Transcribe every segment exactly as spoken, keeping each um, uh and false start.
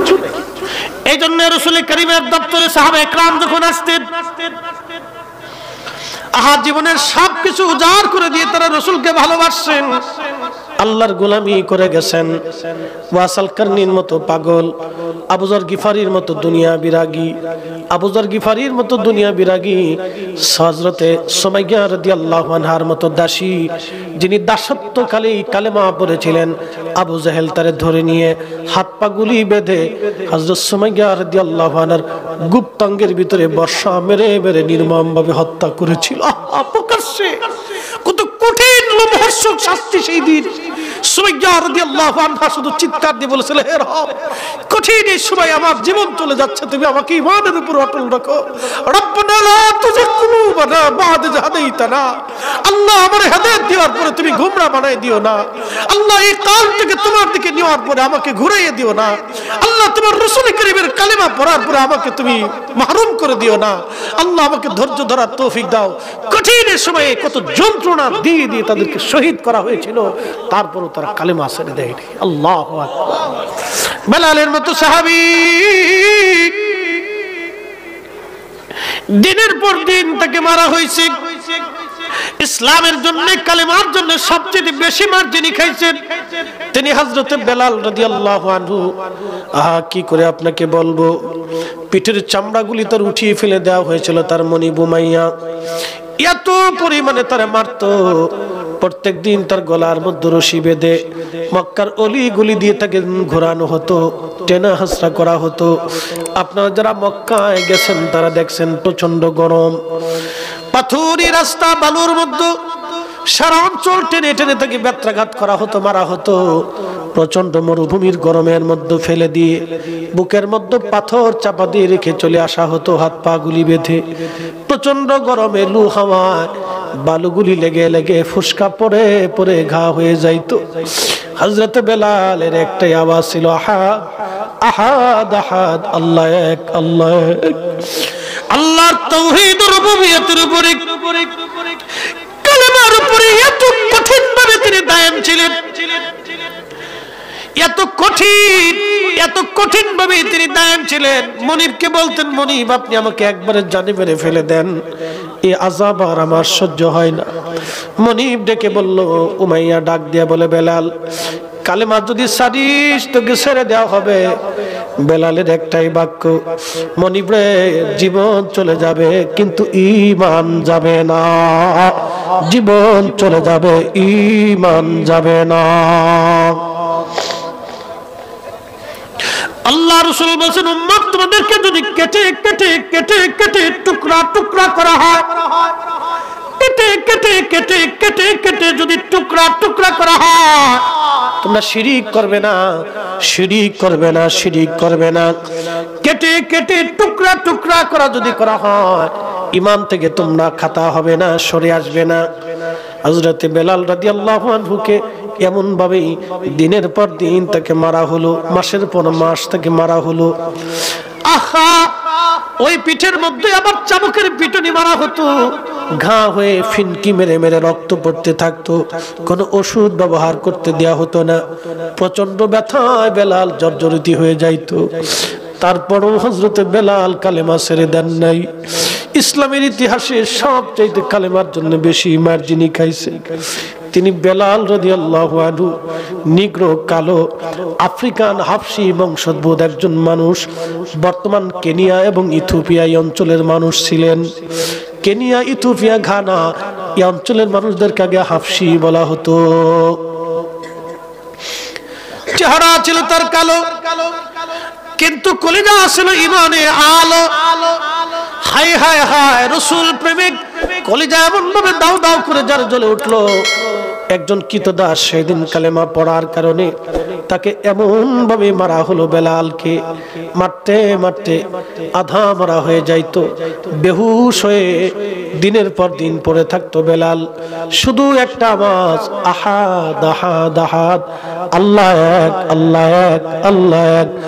এই জন্য রাসূল করিমের দপ্তরে সাহাবা একরাম যখন আসতেন, আহা জীবনের সবকিছু উজাড় করে দিয়ে তারা রাসূলকে ভালোবাসেন, আল্লাহর গোলামি করে গেছেন। ওয়াসাল কারনির মতো পাগল, আবু যর গিফারির মতো দুনিয়া বিরাগী, আবু যর গিফারির মতো দুনিয়া বিরাগী, হযরতে সুমাইয়া রাদিয়াল্লাহু আনহার মতো দাসী, যিনি দাসত্বকালেই কালেমা পড়েছিলেন, আবু জাহেল তারে ধরে নিয়ে হাত পা গুলি বেঁধে হযরত সুমাইয়া রাদিয়াল্লাহু আনহার গুপ্তাঙ্গের ভিতরে বর্ষা মেরে মেরে নির্মমভাবে হত্যা করেছিল। প্রকাশ্যে কত কঠিন লোমহর্ষক শাস্তি সেই দিন। সুমাইয়া রাদিয়াল্লাহু আনহা শুধু চিৎকার দিয়ে বলেছিল, হে রব, কঠিন এই সময় আমার জীবন চলে যাচ্ছে, তুমি আমাকে ঈমানের উপর অটল রাখো। রব্বানা লা তুযিগ কুলুবানা বা'দা ইয হাদাইতানা, আল্লাহ আমারে হেদায়েত দেওয়ার পরে তুমি গোমরা বানাই দিও না। আল্লাহ এই কাল থেকে তোমার দিকে নেওয়ার পরে আমাকে ঘুরাইয়ে দিও না। আল্লাহ তোমার রাসূল করিমের কালেমা পড়ার পরে আমাকে তুমি মাহরুম করে দিও না। আল্লাহ আমাকে ধৈর্য ধরার তৌফিক দাও। কঠিন এই সময়ে কত যন্ত্রণা দিয়ে দিয়ে তাদেরকে শহীদ করা হয়েছিল, তারপরও তারা কালেমা ছেড়ে দেয়নি। আল্লাহু আকবার। বেলালের মতো সাহাবী দিনের পর দিন তাকে মারা হয়েছে। ইসলামের জন্য, কালেমার জন্য সবচেয়ে বেশি মার যিনি খাইছেন তিনি হযরত বেলাল রাদিয়াল্লাহু আনহু। আহা কি করে আপনাকে বলবো, পিঠের চামড়াগুলি তার উঠিয়ে ফেলে দেওয়া হয়েছিল তার মনি বুমাইয়া, এত পরিমাণে তারা মারত। প্রত্যেক দিন তার গলার মধ্যে রশি বেঁধে মক্কার অলি গলি দিয়ে তাকে ঘোরানো হতো, টেনা হাসরা করা হতো। আপনারা যারা মক্কায় গেছেন তারা দেখছেন প্রচন্ড গরম, পাথুরি রাস্তা, বালুর মধ্যে সারা অঞ্চল টেনে টেনে তাকে বেত্রাঘাত করা হতো, মারা হতো। প্রচন্ড মরুভূমির গরমের মধ্যে ফেলে দিয়ে বুকের মধ্যে পাথর চাপা দিয়ে রেখে চলে আসা হতো, হাত পা গুলি বেঁধে। প্রচন্ড গরমে লু হাওয়ায় বালুগুলি লেগে লেগে ফুসকা পড়ে পড়ে ঘা হয়ে যাইতো। হযরত বেলালের একটাই আওয়াজ ছিল, আহাদ আহাদ আহাদ, আল্লাহ এক, আল্লাহ এক। আল্লাহর তাওহীদ রুবুবিয়তের উপরে, কালেমার উপরে এত কঠিন ভাবে তিনি দায়েম ছিলেন, এত কঠিন এত কঠিন ভাবে তিনি দায়েম ছিলেন। মনিবকে বলতেন, মনিব আপনি আমাকে একবারে জানে মেরে ফেলে দেন, এই আযাব আর আমার সহ্য হয় না। মনিব ডেকে বলল, উমাইয়া ডাক দিয়া বলে, বেলাল কালেমা যদি ছাড়িস তোকে ছেড়ে দেওয়া হবে। বেলালের একটাই বাক্য, মনিব রে জীবন চলে যাবে কিন্তু ঈমান যাবে না, জীবন চলে যাবে ঈমান যাবে না। আল্লাহ রাসূল বলেন, উম্মত তোমাদেরকে যদি কেটে কেটে কেটে কেটে টুকরা টুকরা করা হয়, কেটে কেটে কেটে কেটে কেটে যদি টুকরা টুকরা করা হয়, তোমরা শিরিক করবে না, শিরিক করবে না, শিরিক করবে না। কেটে কেটে টুকরা টুকরা করা যদি করা হয়, ঈমান থেকে তোমরা খাতা হবে না, সরে আসবে না। হযরত বেলাল রাদিয়াল্লাহু আনহুকে এমন ভাবেই দিনের পর দিন তাকে মারা হলো, মাসের পর মাস তাকে মারা হলো। আহা ওই পিঠের মধ্যে আবার চাবুকের পিটুনি মারা হতো, ঘা হয়ে ফিনকি মেরে মেরে রক্ত পড়তে থাকতো, কোনো ওষুধ ব্যবহার করতে দেয়া হতো না। প্রচন্ড ব্যথায় বেলাল জর্জরিত হয়ে যাইতো। তারপরও হযরত বেলাল কালেমা ছেড়ে দেন নাই। ইসলামের ইতিহাসে সবচাইতে কালেমার জন্য বেশি মার যিনি খাইছে তিনি বেলাল রাদিয়াল্লাহু আনহু। নিগ্রো, কালো, আফ্রিকান হাবশি বংশোদ্ভূত একজন মানুষ, বর্তমান কেনিয়া এবং ইথিওপিয়া এই অঞ্চলের মানুষ ছিলেন। কেনিয়া, ইথিওপিয়া, ঘানা এই অঞ্চলের মানুষদেরকে আগে হাবশি বলা হতো। চেহারা ছিল তার কালো, কিন্তু কলিজা ছিল ইমানে আলো। হায় হায় হায়, রাসূল প্রেমিক কলিজা এমন ভাবে দাও দাও করে যার জ্বলে উঠলো। একজন কৃতদাস সেদিন কালেমা পড়ার কারণে তাকে এমন ভাবে মারা হলো, বেলালকে মারতে মারতে আধা মারা হয়ে যাইতো। বেহুশ হয়ে দিনের পর দিন পড়ে থাকতো বেলাল। শুধু একটা আওয়াজ, আহাদ আহাদ আহাদ, আল্লাহ এক, আল্লাহ এক, আল্লাহ এক।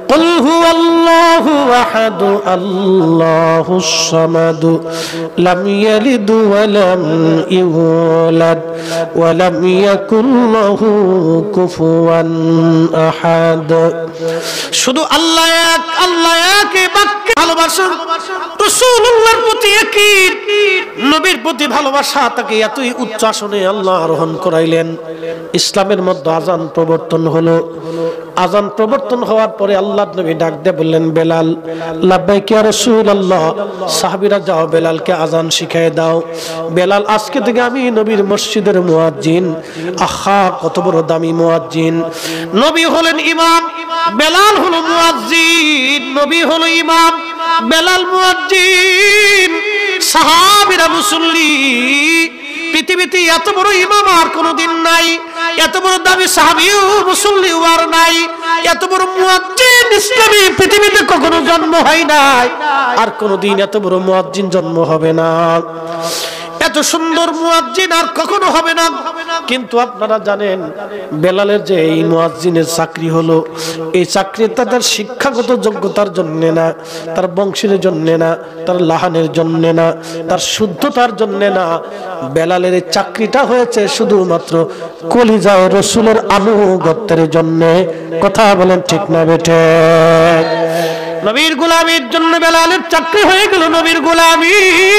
قل هو الله أحد الله الصمد لم يلد ولم يولد ولم يكن له كفوا أحد শুধু আল্লাহ এক, আল্লাহ এক, এই বাক্যে ভালোবাসা রাসূলুল্লাহর প্রতি ইয়াকিন, নবীর প্রতি ভালোবাসা তাকে এতই উচ্চ আসনে আল্লাহ আরোহণ করাইলেন। ইসলামের মধ্যে আযান প্রবর্তন হলো। আযান প্রবর্তন হওয়ার পরে আল্লাহর নবী ডাক দিয়ে বললেন, বেলাল, লাব্বাইক ইয়া রাসূলুল্লাহ। সাহাবীরা, যাও বেলালকে আযান শিখিয়ে দাও। বেলাল আজকে থেকে আমি নবীর মসজিদের মুয়াজ্জিন। আহা, কত বড় দামি মুয়াজ্জিন! নবী হলেন ইমাম, বেলাল হলো মুয়াজ্জিন। নবী হলো ইমাম, বেলাল মুয়াজ্জিন, সাহাবীরা মুসল্লি। পৃথিবীতে এত বড় ইমাম আর কোনদিন নাই, এত বড় দামি সাহাবীও মুসল্লি আর নাই, এত বড় মুয়াজ্জিন ইসলামী পৃথিবীতে কখনো জন্ম হয় নাই, আর কোনদিন এত বড় মুয়াজ্জিন জন্ম হবে না। এত সুন্দর মুয়াজ্জিন আর কখনো হবে না। কিন্তু আপনারা জানেন বেলালের যে এই মুয়াজ্জিনের চাকরি হলো, এই চাকরি তাদের শিক্ষাগত যোগ্যতার জন্য না, তার বংশের জন্য না, তার লাহানের জন্য না, তার শুদ্ধতার জন্য না। বেলালের এই চাকরিটা হয়েছে শুধুমাত্র কলিজায় রাসূলের আনুগত্যের জন্য। কথা বলেন ঠিক না বেঠে? নবীর গোলামীর জন্য বেলালের চাকরি হয়ে গেল নবীর গোলামী।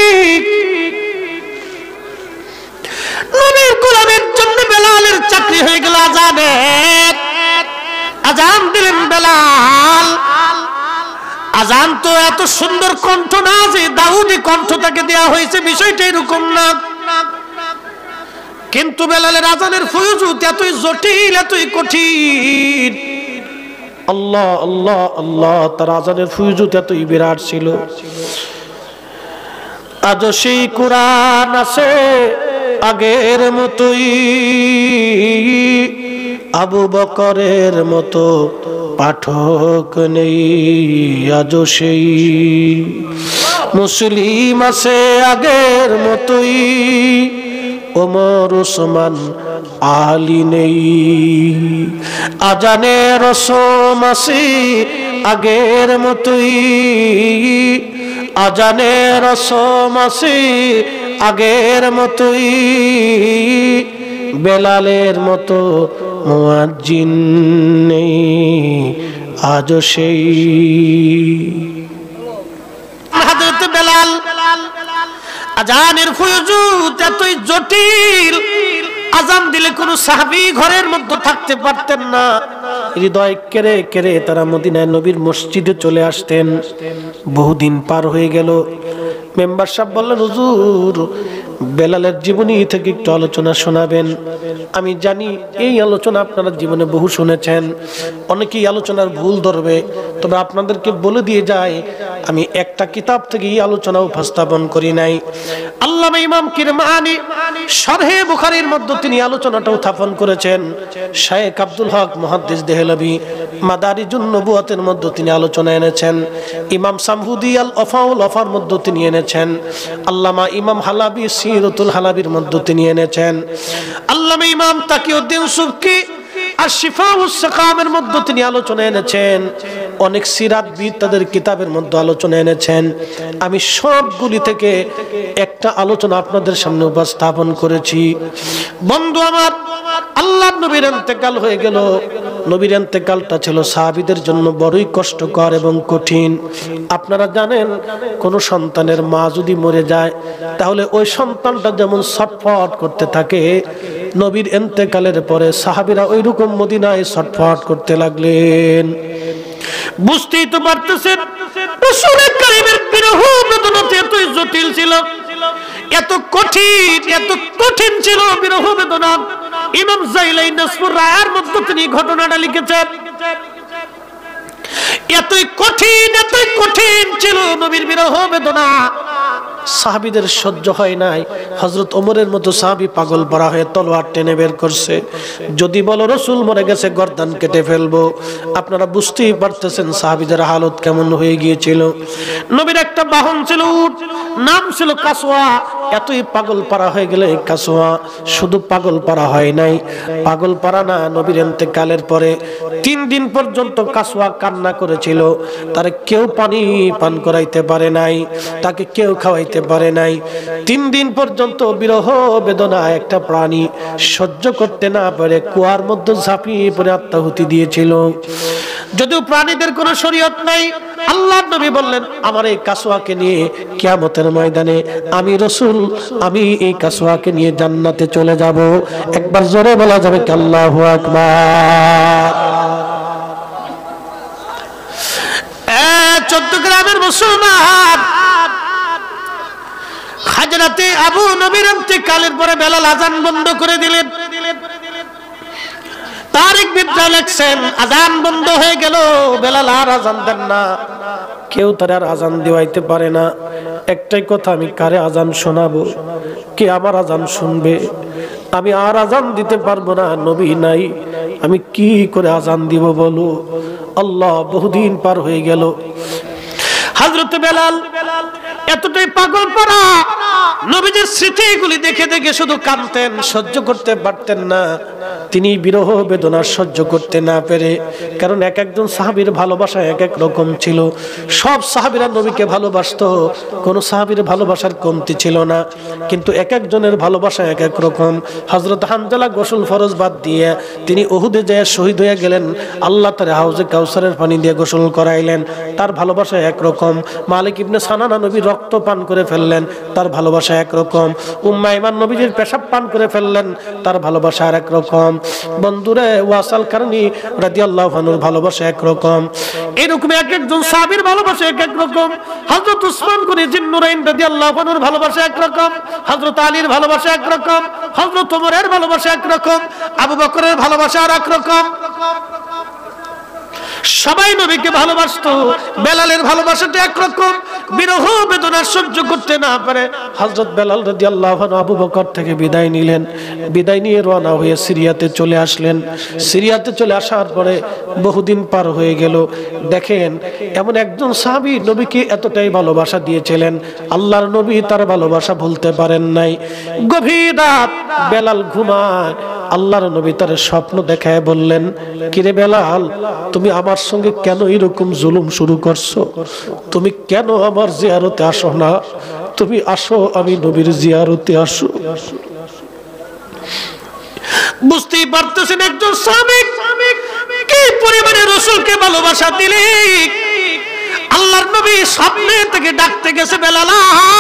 নবীর গোলামের জন্য বেলালের চাকরি হয়ে গেল আযানের। আযান দিলেন বেলাল। আযান তো এত সুন্দর কণ্ঠ না যে দাউদি কণ্ঠ তাকে দেয়া হয়েছে, বিষয়টা এরকম না। কিন্তু বেলালের আযানের ফয়জুত এতই জটিল, এতই কঠিন। আল্লাহ আল্লাহ আল্লাহ, তার আযানের ফয়জুত এতই বিরাট ছিল। আজ সেই কোরআন আছে আগের মতোই, আবু বকরের মতো পাঠক নেই। আজ সেই মুসলিম আছে আগের মতোই, ওমর ওসমান আলী নেই। আজানের রসম আছে আগের মতোই, আজানের রসম আছে আগের মতোই, বেলালের মতো মুয়াজ্জিন নেই আজ সেই। হযরত বেলাল আজানের ফয়জুত এতই জটিল, আজান দিলে কোন সাহাবী ঘরের মধ্যে থাকতে পারতেন না। হৃদয় কেড়ে কেড়ে তারা মদিনায় নবীর মসজিদে চলে আসতেন। বহুদিন পার হয়ে গেল। মেম্বার সাহেব বললেন, হুজুর বেলালের জীবনী থেকে একটু আলোচনা শোনাবেন। আমি জানি এই আলোচনা আপনারা জীবনে বহু শুনেছেন, অনেকেই আলোচনার ভুল ধরবে, তবে আপনাদেরকে বলে দিয়ে যায় আমি একটা কিতাব থেকে এই আলোচনা উপস্থাপন করি নাই। আল্লামা ইমাম কিরমানি শারহে বুখারীর মধ্যে তিনি আলোচনাটা উত্থাপন করেছেন। শাইখ আব্দুল হক মুহাদ্দিস দেহলভী মাদারিজুন নবুওয়াতের মধ্যে তিনি আলোচনা এনেছেন। ইমাম সামহুদি আল ওয়াফাউল ওয়াফার মধ্যে তিনি এনেছেন। আল্লামা ইমাম হালাবি সিরাতুল হালাবির মধ্যে তিনি এনেছেন। আল্লামা ইমাম তাকিউদ্দিন সুবকি আর শিফাউস সাকামের মধ্যে তিনি আলোচনা এনেছেন। অনেক সিরাতবিদ তাদের কিতাবের মধ্যে আলোচনা এনেছেন। আমি সবগুলি থেকে একটা আলোচনা আপনাদের সামনে উপস্থাপন করেছি। বন্ধু আমার, আল্লাহর নবীর ইন্তেকাল হয়ে গেল। নবীর ইন্তেকালটা ছিল সাহাবীদের জন্য বড়ই কষ্টকর এবং কঠিন। আপনারা জানেন কোন সন্তানের মা যদি মরে যায় তাহলে ওই সন্তানটা যেমন ছটফট করতে থাকে, নবীর ইন্তেকালের পরে সাহাবীরা ওইরকম মদিনায় ছটফট করতে লাগলেন। বুঝতেই তো পারতেছেন রাসূল কারীমের বিরহ বেদনা এতই জটিল ছিল, এত কঠিন, এত কঠিন ছিল বিরহ বেদনা। ইমাম জাইলাই নাসফুর রায়ের মধ্যে তিনি ঘটনাটা লিখেছেন। এতই কঠিন, এতই কঠিন ছিল নবীর বিরহ বেদনা, সাহাবীদের সহ্য হয় নাই। হযরত ওমরের মতো সাহাবী পাগল পড়া হয়ে তলোয়ার টেনে বের করছে, যদি বলো রাসূল মরে গেছে গর্দান কেটে ফেলবো। আপনারা বুঝতেই পারতেছেন সাহাবীদের হালত কেমন হয়ে গিয়েছিল। নবীর একটা বাহন ছিল উট, নাম ছিল কাসওয়া। এতই পাগল পারা হয়ে গেলে কাসওয়া শুধু পাগল পারা হয় নাই, পাগল পারা না, নবীর ইন্তেকালের পরে তিন দিন পর্যন্ত কাসওয়া কান্না করেছিল। তার কেউ পানি পান করাইতে পারে নাই, তাকে কেউ খাওয়াইতে পারে নাই। তিন দিন পর্যন্ত বিরহ বেদনা একটা প্রাণী সহ্য করতে না পারে কুয়ার মধ্যে ঝাঁপিয়ে পড়ে আত্মাহুতি দিয়েছিল। যদিও প্রাণীদের কোনো শরীয়ত নাই, আল্লাহর নবী বললেন আমার এই কাসওয়াকে নিয়ে কিয়ামতের ময়দানে আমি রাসূল আমি এই কাসওয়াকে নিয়ে জান্নাতে চলে যাব। একবার জোরে বলা যাবে কি আল্লাহু আকবার। এ চোদ্দ গ্রামের মুসলমান, হযরতে আবু নবীর ইন্তেকালের পরে বেলাল আযান বন্ধ করে দিলেন। তারিক বিদ্যা লেখছেন আযান বন্ধ হয়ে গেল, বেলাল আর আযান দেন না, কেউ তার আর আযান দিওয়াইতে পারে না। একটাই কথা, আমি কারে আযান শোনাবো, কে আমার আযান শুনবে? আমি আর আযান দিতে পারবো না, নবী নাই, আমি কি করে আযান দিব বলো? আল্লাহ, বহুদিন পার হয়ে গেল। হযরত বেলাল এতটাই পাগল পারা, নবীজির স্মৃতিগুলি দেখে দেখে শুধু কাঁদতেন, সহ্য করতে পারতেন না। তিনি বিরহ বেদনা সহ্য করতে না পেরে, কারণ এক একজন সাহাবীর ভালোবাসা এক এক রকম ছিল। সব সাহাবীরা নবীকে ভালোবাসতো, কোন সাহাবীর ভালোবাসার কমতি ছিল না, কিন্তু এক একজনের ভালোবাসা এক এক রকম। হযরত হানজালা গোসল ফরজ বাদ দিয়ে তিনি উহুদে যায় শহীদ হয়ে গেলেন। আল্লাহ তার হাউজে কাউসারের পানি দিয়ে গোসল করাইলেন, তার ভালোবাসা একরকম। মালিক ইবনে সানানা নবী রক্ত পান করে ফেললেন, তার ভালোবাসা একরকম। উম্মে আইমান নবীজির পেশাব পান করে ফেললেন, তার ভালোবাসা আর একরকম। বন্ধুরে, ওয়াসাল কারণী রাদিয়াল্লাহু আনহুর ভালোবাসা একরকম। এরকম এক একজন সাহাবীর ভালোবাসা এক এক রকম। হযরত উসমান গনি জিন্নুরাইন রাদিয়াল্লাহু আনহুর ভালোবাসা একরকম, হযরত আলীর ভালোবাসা একরকম, হযরত ওমরের ভালোবাসা একরকম, আবু বকরের ভালোবাসা আর একরকম। সবাই নবীকে ভালোবাসতো, বেলালের ভালোবাসাটা একরকম। বিরহ বেদনা সহ্য করতে না পারে হযরত বেলাল রাদিয়াল্লাহু আনহু আবু বকর থেকে বিদায় নিলেন। বিদায় নিয়ে রওনা হয়ে সিরিয়াতে চলে আসলেন। সিরিয়াতে চলে আসার পরে বহুদিন পার হয়ে গেল। দেখেন, এমন একজন সাহাবী নবীকে এতটাই ভালোবাসা দিয়েছিলেন, আল্লাহর নবী তার ভালোবাসা ভুলতে পারেন নাই। গভীর রাত, বেলাল ঘুমায়, আল্লাহর নবী তার স্বপ্ন দেখায় বললেন, কিরে বেলাল, তুমি আমার সঙ্গে কেন এরকম জুলুম শুরু করছো? তুমি কেন আমার জিয়ারতে আসো না? তুমি আসো, আমি নবীর জিয়ারতে আসো। বুঝতেই পারতেছেন একজন সাহাবী কি পরিমাণে রাসূলকে ভালোবাসা দিলে। আল্লাহর নবী স্বপ্নে থেকে ডাকতে গেছে, বেলাল।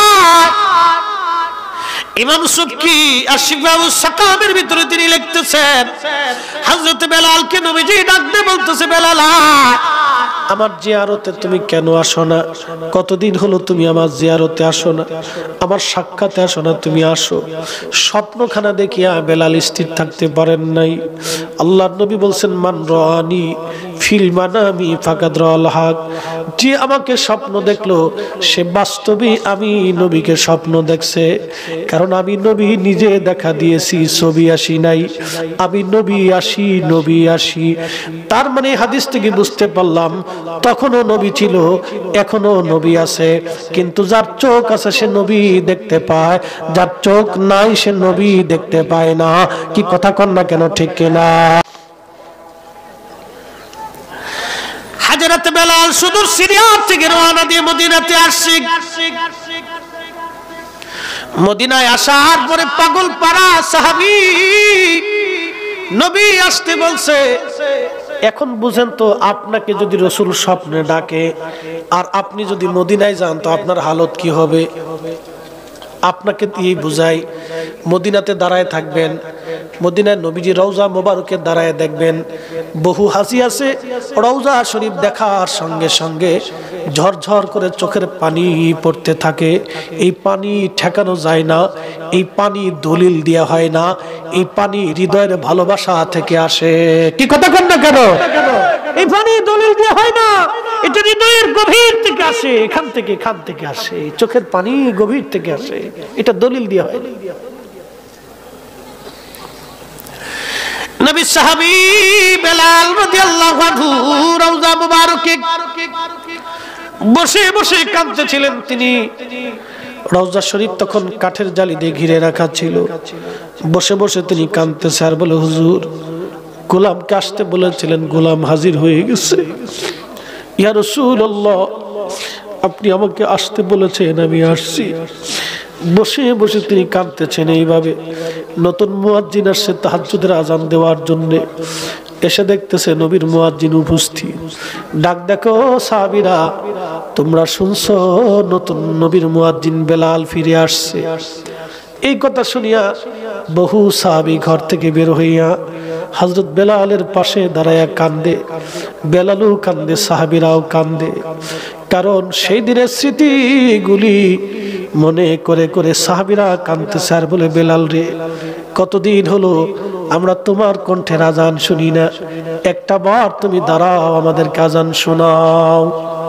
ইমাম সুবকি আশিফাউস সাকামের ভিতরে তিনি লিখতেছেন, হযরত বেলালকে নবীজি ডাকতে বলতেছে, বেলাল, আমার জিয়ারতে তুমি কেন আসো না? কতদিন হলো তুমি আমার জিয়ারতে আসো না, আমার সাক্ষাতে আসো না, তুমি আসো। স্বপ্নখানা দেখিয়া বেলাল স্থির থাকতে পারেন নাই। আল্লাহর নবী বলছেন, মান রানি ফিল মানামি ফাকাদ রাল হক, যে আমাকে স্বপ্ন দেখলো সে বাস্তবে আমি নবীকে স্বপ্ন দেখছে। কারণ আমি নবী নিজে দেখা দিয়েছি, ছবি আসি নাই, আমি নবী আসি, নবী আসি। তার মানে হাদিস থেকে বুঝতে পারলাম তখনও নবী ছিল, এখনো নবী আছে। কিন্তু যার চোখ আছে সে নবী দেখতে পায়, যার চোখ নাই সে নবী দেখতে পায় না। কি কথা কন না কেন, ঠিক কিনা? হযরত বেলাল সুদূর সিরিয়া থেকে রওনা দিয়ে মদিনাতে আসছে। মদিনায় আসার পরে পাগল পারা সাহাবী নবী আসতে বলছে। এখন বুঝেন তো, আপনাকে যদি রাসূল স্বপ্নে ডাকে আর আপনি যদি মদিনায় যান তো আপনার হালত কি হবে? আপনাকে দিয়ে বুঝাই, মদিনাতে দাঁড়ায় থাকবেন, মদিনায় নবীজি রওজা মোবারকে দাঁড়ায় দেখবেন। বহু হাসি আছে, রওজা শরীফ দেখার সঙ্গে সঙ্গে ঝরঝর করে চোখের পানি পড়তে থাকে। এই পানি ঠেকানো যায় না, এই পানি দলিল দেয়া হয় না, এই পানি হৃদয়ের ভালোবাসা থেকে আসে। কি কথা কন না কেন? এই পানি দলিল দেয়া হয় না, এটা হৃদয়ের গভীর থেকে আসে, এখান থেকে এখান থেকে আসে, চোখের পানি গভীর থেকে আসে, এটা দলিল দেয়া হয় না। নবী সাহাবী বেলাল রাদিয়াল্লাহু আনহু রওজা মুবারকে বসে বসে কাঁদতেছিলেন। তিনি রওজা শরীফ তখন কাঠের জালি দিয়ে ঘিরে রাখা ছিল। বসে বসে তিনি কাঁদতেছে আর বলে, হুজুর গোলামকে আসতে বলেছিলেন, গোলাম হাজির হয়ে গেছে। ইয়া রাসূলুল্লাহ, আপনি আমাকে আসতে বলেছেন, আমি আসছি। বসে বসে তিনি কাঁদতেছেন এইভাবে। নতুন মুয়াজ্জিন আসছে তাহাজ্জুদের আজান দেওয়ার জন্য। এসে দেখতেছে নবীর মুয়াজ্জিন উপস্থিত। ডাক দেখো সাহাবীরা, তোমরা শুনছো নতুন নবীর মুয়াজ্জিন বেলাল ফিরে আসছে। এই কথা শুনিয়া বহু সাহাবী ঘর থেকে বের হইয়া হযরত বেলালের পাশে দাঁড়ায়া কান্দে। বেলালও কান্দে, সাহাবীরাও কান্দে। কারণ সেই দিনের স্মৃতিগুলি মনে করে করে সাহাবীরা কাঁদতেছে আর বলে, বেলাল রে, কতদিন হলো আমরা তোমার কণ্ঠের আজান শুনি না, একটা বার তুমি দাঁড়াও, আমাদেরকে আজান শোনাও।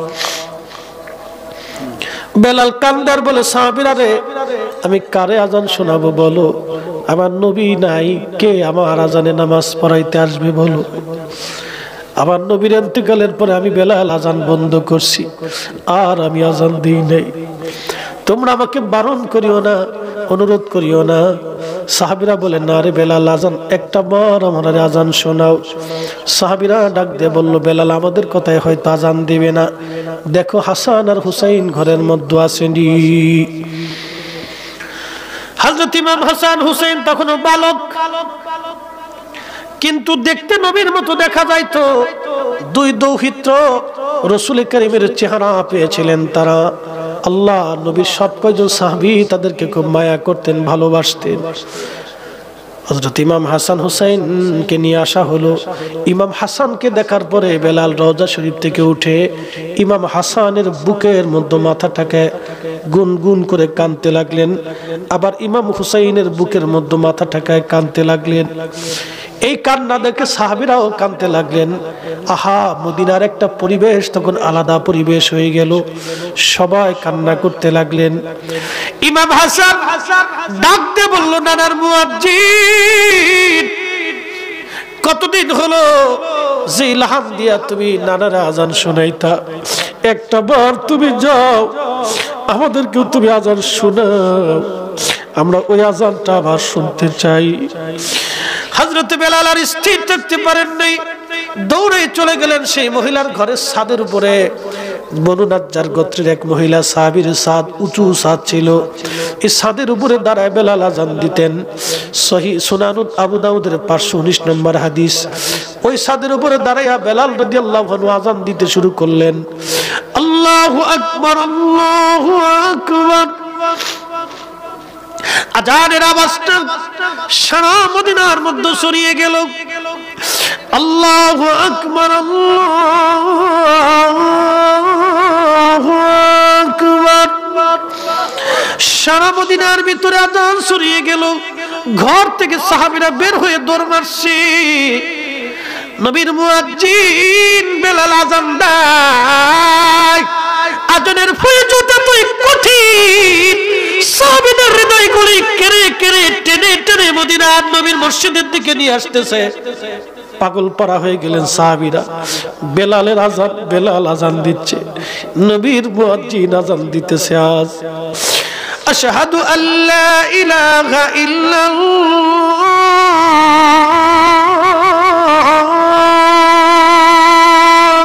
বেলাল কান্দার বলে, সাহাবীরা রে, আমি কারে আজান শোনাবো বলো? আমার নবী নাই, কে আমার আজানে নামাজ পড়াইতে আসবে বলো? আমার নবীর ইন্তেকালের পরে আমি বেলাল আজান বন্ধ করছি, আর আমি আজান দিই নাই। তোমরা আমাকে বারণ করিও না, অনুরোধ করিও না। সাহাবীরা বলে, না রে বেলাল, আজান একটা বার আমার আজান শোনাও। সাহাবীরা ডাক দিয়ে বলল, বেলাল আমাদের কথায় হয়তো আজান দিবে না, দেখো হাসান আর হুসাইন ঘরের মধ্যে আসেনি। হযরত ইমাম হাসান হুসাইন তখনও বালক, কিন্তু দেখতে নবীর মতো দেখা যাইতো। দুই দৌহিত্র রাসূল কারীমের চেহারা পেয়েছিলেন তারা। আল্লাহ নবীর সব কয়জন সাহাবী তাদেরকে খুব মায়া করতেন, ভালোবাসতেন। হযরত ইমাম হাসান হুসাইনকে নিয়ে আসা হলো। ইমাম হাসানকে দেখার পরে বেলাল রওজা শরীফ থেকে উঠে ইমাম হাসানের বুকের মধ্যে মাথাটাকে গুনগুন করে কাঁদতে লাগলেন। আবার ইমাম হুসাইনের বুকের মধ্যে মাথাটাকে কাঁদতে লাগলেন। এই কান্না দেখে সাহাবীরাও কাঁদতে লাগলেন। আহা, মদিনার একটা পরিবেশ তখন আলাদা পরিবেশ হয়ে গেল। সবাই কান্না করতে লাগলেন। ইমাম হাসান ডাক দিয়ে বলল, নানার মুয়াজ্জিন, কতদিন হলো যে ইলহাম দিয়া তুমি নানার আজান শোনাইতা, একটা বার তুমি যাও, আমাদেরকেও তুমি আজান শোনাও, আমরা ওই আজানটা আবার শুনতে চাই। হযরত বেলাল আর স্থির থাকতে পারেন নাই, দৌড়ে চলে গেলেন সেই মহিলার ঘরের ছাদের উপরে। বনু নাজ্জার গোত্রের এক মহিলা, সাহাবীর ছাদ, উঁচু ছাদ ছিল। এই ছাদের উপরে দাঁড়ায় বেলাল আজান দিতেন। সহিহ সুনানুত আবু দাউদের পাঁচশো উনিশ নম্বর হাদিস। ওই ছাদের উপরে দাঁড়াইয়া বেলাল রাদিয়াল্লাহু আনহু আজান দিতে শুরু করলেন। আল্লাহু আকবার, আল্লাহু আকবার। আজানের আওয়াজটা সারা মদিনার মধ্যে ছড়িয়ে গেল। আল্লাহু আকবার, আল্লাহু আকবার। সারা মদিনার ভিতরে আজান ছড়িয়ে গেল। ঘর থেকে সাহাবীরা বের হয়ে দৌড় মারছে। নবীর মুয়াজ্জিন বেলাল আজান দেয়। আজানের ফয়জত এতই কঠিন, সাহাবীদের হৃদয়গুলি কেড়ে কেড়ে টেনে টেনে মদিনার নবীর মসজিদের দিকে নিয়ে আসতেছে। পাগল পারা হয়ে গেলেন সাহাবীরা। বেলালের আজান, বেলাল আজান দিচ্ছে, নবীর মুয়াজ্জিন আজান দিতেছে। আজ আশহাদু আল্লা ইলাহা ইল্লাল্লাহ।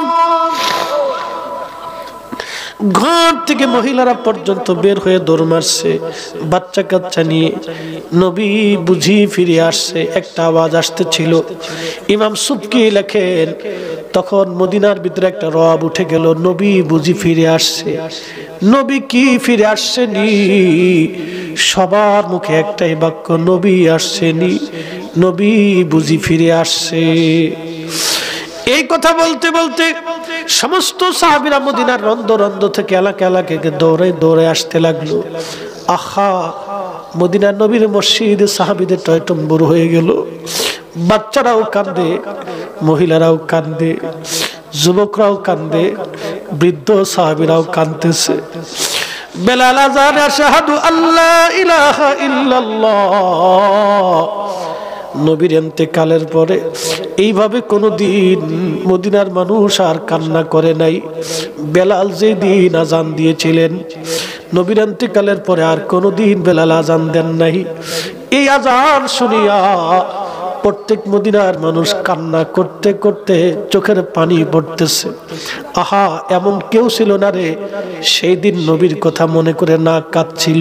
ঘর থেকে মহিলারা পর্যন্ত বের হয়ে দৌড় মারছে, বাচ্চা কাচ্চা নিয়ে। নবী বুঝি ফিরে আসছে, একটা আওয়াজ আসতেছিল। ইমাম সুবকি লেখেন, তখন মদিনার ভিতরে একটা রব উঠে গেল, নবী বুঝি ফিরে আসছে। নবী কি ফিরে আসছেনি? সবার মুখে একটাই বাক্য, নবী আসছেনি, নবী বুঝি ফিরে আসছে। এই কথা বলতে বলতে সমস্ত সাহাবীরা মদিনার রন্ধ্র রন্ধ্র থেকে এলাকা এলাকাকে দৌড়ে দৌড়ে আসতে লাগলো। আহা, মদিনার নবীর মসজিদ সাহাবীদের টয়টম্বুর হয়ে গেল। বাচ্চারাও কান্দে, মহিলারাও কান্দে, যুবকরাও কান্দে, বৃদ্ধ সাহাবীরাও কাঁদতেছে। বেলাল আযান, আশহাদু আল্লা ইলাহা ইল্লাল্লাহ। নবীর ইন্তেকালের পরে এইভাবে কোনোদিন মদিনার মানুষ আর কান্না করে নাই। বেলাল যে দিন আজান দিয়েছিলেন, নবীর ইন্তেকালের পরে আর কোনোদিন বেলাল আজান দেন নাই। এই আজান শুনিয়া প্রত্যেক মদিনার মানুষ কান্না করতে করতে চোখের পানি পড়তেছে। আহা, এমন কেউ ছিল না রে সেই দিন নবীর কথা মনে করে না কাঁদছিল।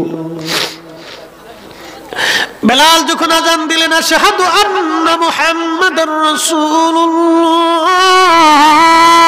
বেলাল যখন আজান দিলেন, আশহাদু আন্না মুহাম্মাদুর রাসূলুল্লাহ,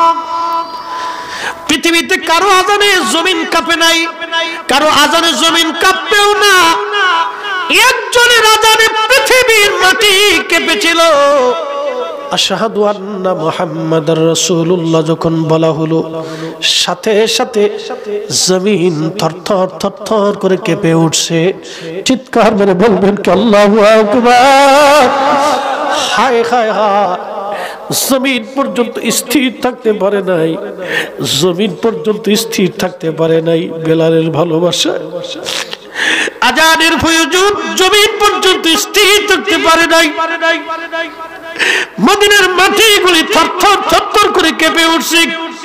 পৃথিবীতে কারো আজানে জমিন কাঁপে নাই, কারো আজানে জমিন কাঁপবেও না। একজনের আজানে পৃথিবীর মাটি কেঁপেছিল। আশহাদু আন্না মুহাম্মাদুর রাসূলুল্লাহ যখন বলা হলো, সাথে সাথে জমিন থরথর থরথর করে কেঁপে উঠছে। চিৎকার মেরে বলবেন কি আল্লাহু আকবার। হায় হায় হায়, জমিন পর্যন্ত স্থির থাকতে পারে নাই, জমিন পর্যন্ত স্থির থাকতে পারে নাই বেলালের ভালোবাসা। আজানের ফয়জুদ জমিন পর্যন্ত স্থির থাকতে পারে নাই। মদিনার মাটিগুলি থরথর থরথর করে কেঁপে উঠছে।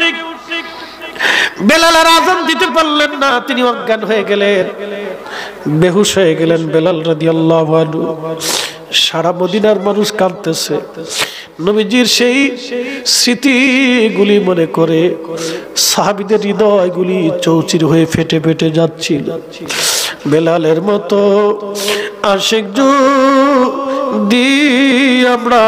বেলাল আর আজান দিতে পারলেন না, তিনি অজ্ঞান হয়ে গেলেন, বেহুশ হয়ে গেলেন বেলাল রাদিয়াল্লাহু আনহু। সারা মদিনার মানুষ কাঁদতেছে। নবীজির সেই স্মৃতিগুলি মনে করে সাহাবীদের হৃদয়গুলি চৌচির হয়ে ফেটে ফেটে যাচ্ছিল। বেলালের মতো আশিক যদি আমরা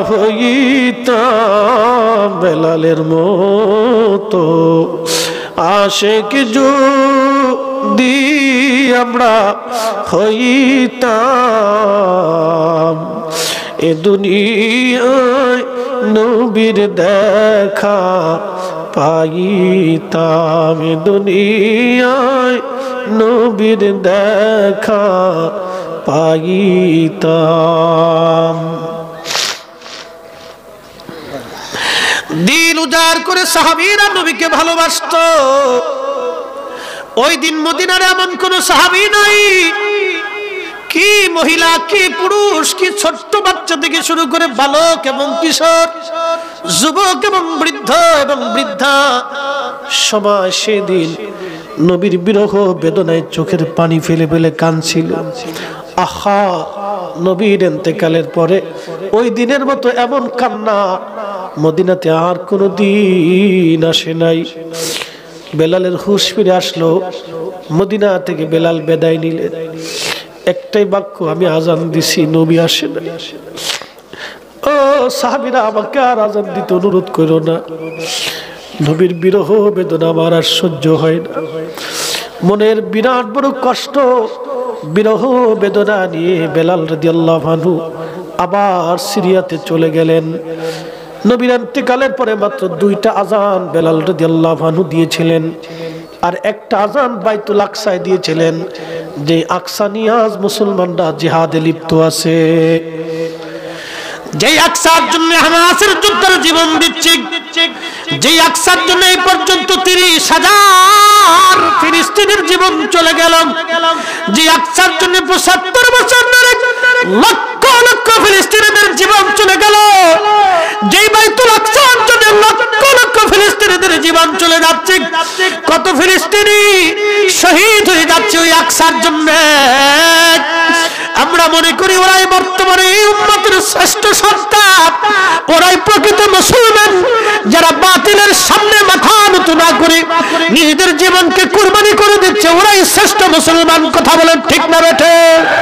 হইতাম, বেলালের মতো আশিক যদি আমরা হইতাম, এ দুনিয়ায় নবীর দেখা পাইতাম, এ দুনিয়ায় নবীর দেখা পাইতাম। দিল উজাড় করে সাহাবীরা নবীকে ভালোবাসতো। ওই দিন মদিনার এমন কোন সাহাবী নাই, কি মহিলা কি পুরুষ কি ছোট্ট বাচ্চা থেকে শুরু করে বালক এবং কিশোর, যুবক এবং বৃদ্ধ এবং বৃদ্ধা, সবাই সেদিন নবীর বিরহ বেদনায় চোখের পানি ফেলে ফেলে কাঁদছিল। আহা, নবীর ইন্তেকালের পরে ওই দিনের মতো এমন কান্না মদিনাতে আর কোনো দিন আসে নাই। বেলালের হুঁশ ফিরে আসলো। মদিনা থেকে বেলাল বিদায় নিলেন। একটাই বাক্য, আমি আজান দিছি, নবী আসে না। ও সাহাবীরা, আমাকে আর আজান দিতে অনুরোধ করো না, নবীর বিরহ বেদনা আমার আর সহ্য হয় না। মনের বিরাট বড় কষ্ট, বিরহ বেদনা নিয়ে বেলাল রাদিয়াল্লাহু আনহু আবার সিরিয়াতে চলে গেলেন। নবীর ইন্তেকালের পরে মাত্র দুইটা আজান বেলাল রাদিয়াল্লাহু আনহু দিয়েছিলেন, আর একটা আজান বাইতুল আকসায় দিয়েছিলেন, যে আকসা নিয়ে আজ মুসলমানরা জিহাদে লিপ্ত আছে। যেই আকসার জন্য হামাসের যোদ্ধারা জীবন দিচ্ছে, যেই আকসার জন্য এই পর্যন্ত তিরিশ হাজার ফিলিস্তিনের জীবন চলে গেল, যে আকসার জন্য পঁচাত্তর বছর ধরে লক্ষ লক্ষ ফিলিস্তিনিদের জীবন চলে গেল, যেই বাইতুল আকসার জন্য লক্ষ লক্ষ ফিলিস্তিনিদের জীবন চলে যাচ্ছে, কত ফিলিস্তিনি শহীদ হয়ে যাচ্ছে ওই আকসার জন্য। আমরা মনে করি ওরাই বর্তমানে এই উম্মতের শ্রেষ্ঠ সন্তান, ওরাই প্রকৃত মুসলমান, যারা বাতিলের সামনে মাথা নত না করে নিজেদের জীবনকে কুরবানি করে দিচ্ছে, ওরাই শ্রেষ্ঠ মুসলমান। কথা বলেন ঠিক না বেঠে?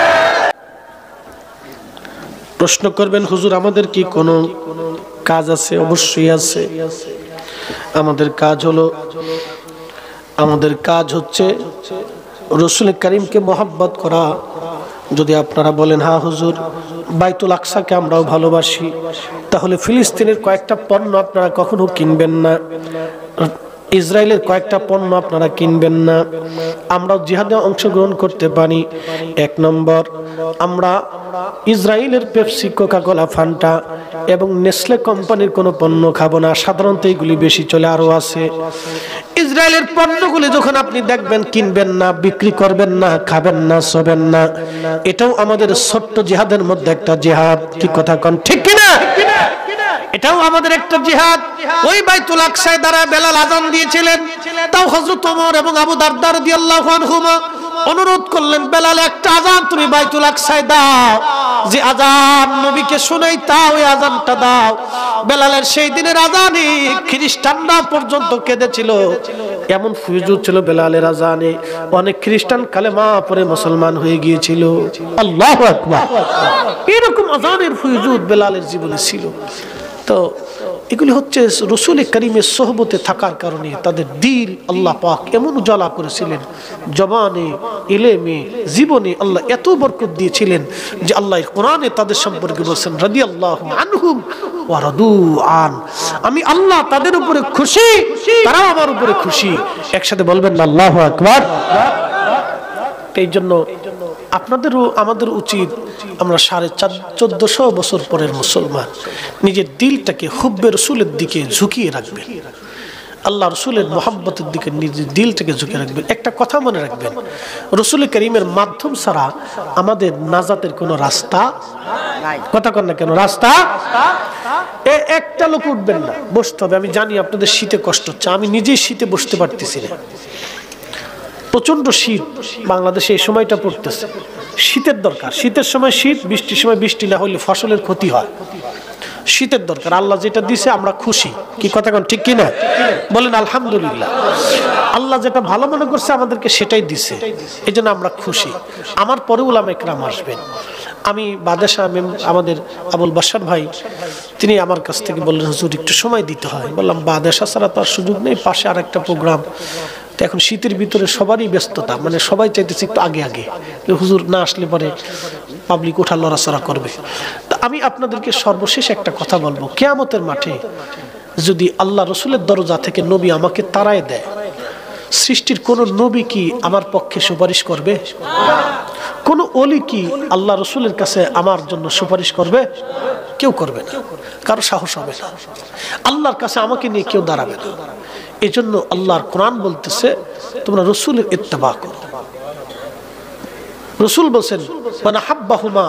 প্রশ্ন করবেন, হুজুর আমাদের কি কোনো কাজ আছে? অবশ্যই আছে। আমাদের কাজ হলো, আমাদের কাজ হচ্ছে রাসূল কারীমকে মহব্বত করা। যদি আপনারা বলেন হ্যাঁ হুজুর বাইতুল আকসাকে আমরাও ভালোবাসি, তাহলে ফিলিস্তিনের কয়েকটা পণ্য আপনারা কখনো কিনবেন না, ইসরায়েলের কয়েকটা পণ্য আপনারা কিনবেন না। আমরাও জিহাদে অংশগ্রহণ করতে পারি। এক নম্বর, আমরা ইসরায়েলের পেপসি, কোকা কোলা, ফান্টা এবং নেসলে কোম্পানির কোনো পণ্য খাবো না। সাধারণত এগুলি বেশি চলে, আরও আছে। ইসরায়েলের পণ্যগুলি যখন আপনি দেখবেন, কিনবেন না, বিক্রি করবেন না, খাবেন না, শোবেন না। এটাও আমাদের ছোট্ট জিহাদের মধ্যে একটা জিহাদ। কি কথা কন ঠিক কিনা? এটাও আমাদের একটা জিহাদ। ওই বাইতুল আকসায় দাঁড়ায় বেলাল আযান দিয়েছিলেন, তাও হযরত ওমর এবং আবু দারদা রাদিয়াল্লাহু আনহুমা অনুরোধ করলেন, বেলাল একটা আযান তুমি বাইতুল আকসায় দাও, যে আযান নবীকে শোনাইতা ওই আযানটা দাও। বেলালের সেই দিনের আযানে খ্রিস্টানরা পর্যন্ত কেঁদেছিল, এমন ফুজুর ছিল বেলালের আযানে। অনেক খ্রিস্টান কালেমা পড়ে মুসলমান হয়ে গিয়েছিল। আল্লাহু আকবার। এরকম আযানের ফুজুর বেলালের জীবনে ছিল। তো এগুলি হচ্ছে রাসূল কারীমের সোহবতে থাকার কারণে তাদের দিল আল্লাহ পাক এমন উজালা করেছিলেন, জবানে, ইলমে, জীবনে আল্লাহ এত বরকত দিয়েছিলেন যে আল্লাহ কোরআনে তাদের সম্পর্কে বলেছেন রাদিয়াল্লাহু আনহুম ওয়া রাদু আন, আমি আল্লাহ তাদের উপরে খুশি, তারাও আমার উপরে খুশি। একসাথে বলবেন না আল্লাহু আকবার। এই জন্য আপনাদেরও আমাদের উচিত, আমরা সাড়ে চার চোদ্দশো বছর পরের মুসলমান, নিজের দিলটাকে হুব্বে রসুলের দিকে ঝুঁকিয়ে রাখবেন, আল্লাহ রসুলের মোহাব্বতের দিকে নিজের দিলটাকে ঝুঁকিয়ে রাখবেন। একটা কথা মনে রাখবেন, রসুল করিমের মাধ্যম ছাড়া আমাদের নাজাতের কোনো রাস্তা নাই। কথা কন না কেন? রাস্তা একটা লোক উঠবেন না, বসতে হবে। আমি জানি আপনাদের শীতে কষ্ট হচ্ছে, আমি নিজেই শীতে বসতে পারতেছি না, প্রচন্ড শীত বাংলাদেশে এই সময়টা পড়তেছে। শীতের দরকার, শীতের সময় শীত, বৃষ্টির সময় বৃষ্টি না হলে ফসলের ক্ষতি হয়। শীতের দরকার, আল্লাহ যেটা দিছে আমরা খুশি। কি কথা কোন ঠিক কিনা? বলেন আলহামদুলিল্লাহ। আল্লাহ যেটা ভালো মনে করছে আমাদেরকে সেটাই দিছে, এই জন্য আমরা খুশি। আমার পরে উলামা ইকরাম আসবেন। আমি বাদেশা আমাদের আবুল বাশার ভাই, তিনি আমার কাছ থেকে বললেন হুজুর একটু সময় দিতে হয়। বললাম বাদেশা ছাড়া তো আর সুযোগ নেই, পাশে আর একটা প্রোগ্রাম। তো এখন শীতের ভিতরে সবারই ব্যস্ততা, মানে সবাই চাইতেছে একটু আগে আগে, হুজুর না আসলে পরে পাবলিক ওঠা লড়াচড়া করবে। তা আমি আপনাদেরকে সর্বশেষ একটা কথা বলবো, কিয়ামতের মাঠে যদি আল্লাহ রসুলের দরজা থেকে নবী আমাকে তাড়ায় দেয়, সৃষ্টির কোন নবী কি আমার পক্ষে সুপারিশ করবে? কোন ওলি কি আল্লাহ রসুলের কাছে আমার জন্য সুপারিশ করবে? কেউ করবে না, কারো সাহস হবে না। আল্লাহর কাছে আমাকে নিয়ে কেউ দাঁড়াবে না। এই জন্য আল্লাহর কোরআন বলতেছে তোমরা রসুলের ইত্তেবা করো। রসুল বলছেন মানে হাব্বাহুমা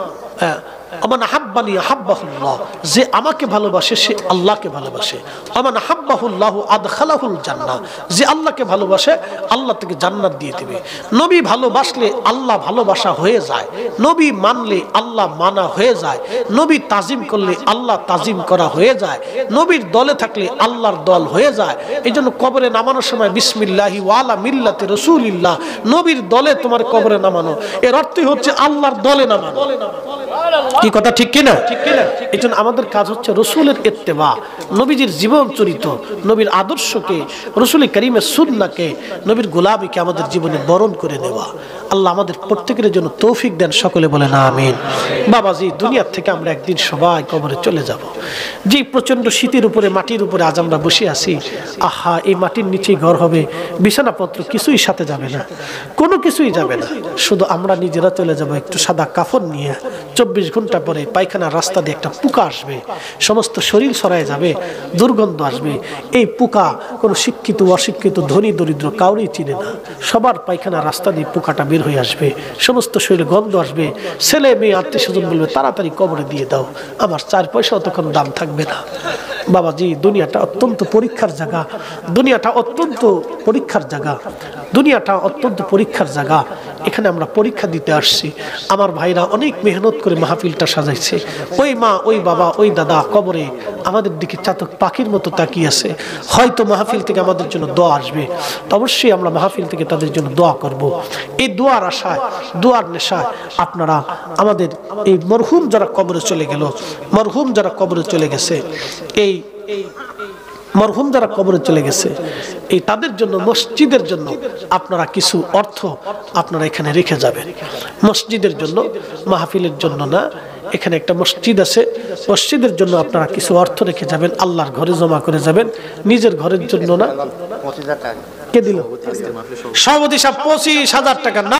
আমান হাব্বানি হাব্বাহুল্লাহ, যে আমাকে ভালোবাসে সে আল্লাহকে ভালোবাসে। আমান হাব্বাহুল্লাহ আদখালাহুল জান্নাহ, যে আল্লাহকে ভালোবাসে আল্লাহ থেকে জান্নাত দিয়ে দেবে। নবী ভালোবাসলে আল্লাহ ভালোবাসা হয়ে যায়, নবী মানলে আল্লাহ মানা হয়ে যায়, নবী তাজিম করলে আল্লাহ তাজিম করা হয়ে যায়, নবীর দলে থাকলে আল্লাহর দল হয়ে যায়। এই জন্য কবরে নামানোর সময় বিসমিল্লাহি ওয়ালা মিল্লাতে রাসূলিল্লাহ, নবীর দলে তোমার কবরে নামানো, এর অর্থই হচ্ছে আল্লাহর দলে নামানো। কি কথা ঠিক কিনা? এই জন্য আমাদের কাজ হচ্ছে রসুলের ইত্তেবা, নবীজির জীবন চরিত্র, নবীর আদর্শকে, রসুল করিমের সুন্নাহকে, নবীর গোলামীকে আমাদের জীবনে বরণ করে নেওয়া। আল্লাহ আমাদের প্রত্যেকের জন্য তৌফিক দেন, সকলে বলেন আমিন। বাবাজি, দুনিয়ার থেকে আমরা একদিন সবাই কবরে চলে যাব। যে প্রচন্ড শীতের উপরে, মাটির উপরে আজ আমরা বসে আছি, আহা এই মাটির নিচেই ঘর হবে, বিছানাপত্র কিছুই সাথে যাবে না, কোনো কিছুই যাবে না, শুধু আমরা নিজেরা চলে যাব একটু সাদা কাফন নিয়ে। চব্বিশ ঘন্টা পরে পায়খানার রাস্তা দিয়ে একটা পোকা আসবে, সমস্ত শরীর ছড়ায় যাবে, দুর্গন্ধ আসবে। এই পোকা কোনো শিক্ষিত অশিক্ষিত ধনী দরিদ্র কাউরেই চিনে না, সবার পায়খানার রাস্তা দিয়ে পোকাটা বের হয়ে আসবে, সমস্ত শরীরে গন্ধ আসবে। ছেলে মেয়ে আত্মীয় স্বজন বলবে তাড়াতাড়ি কবরে দিয়ে দাও, আমার চার পয়সাও তখন দাম থাকবে না। বাবাজি, দুনিয়াটা অত্যন্ত পরীক্ষার জায়গা, দুনিয়াটা অত্যন্ত পরীক্ষার জায়গা, দুনিয়াটা অত্যন্ত পরীক্ষার জায়গা। এখানে আমরা পরীক্ষা দিতে আসছি। আমার ভাইরা অনেক মেহনত করে মাহফিলটা সাজাইছে। ওই মা, ওই বাবা, ওই দাদা কবরে আমাদের দিকে চাতক পাখির মতো তাকিয়ে আছে। হয়তো মাহফিল থেকে আমাদের জন্য দোয়া আসবে, তো অবশ্যই আমরা মাহফিল থেকে তাদের জন্য দোয়া করব। এই দোয়ার আশায়, দোয়ার নেশায় আপনারা আমাদের এই মরহুম যারা কবরে চলে গেল, মরহুম যারা কবরে চলে গেছে, এই মরহুম যারা কবরে চলে গেছে, এই তাদের জন্য মসজিদের জন্য আপনারা কিছু অর্থ আপনারা এখানে রেখে যাবেন। মসজিদের জন্য, মাহফিলের জন্য না, এখানে একটা মসজিদ আছে, মসজিদের জন্য আপনারা কিছু অর্থ রেখে যাবেন, আল্লাহর ঘরে জমা করে যাবেন, নিজের ঘরের জন্য না। কে দিল? সভাপতি সাহেব পঁচিশ হাজার টাকা না।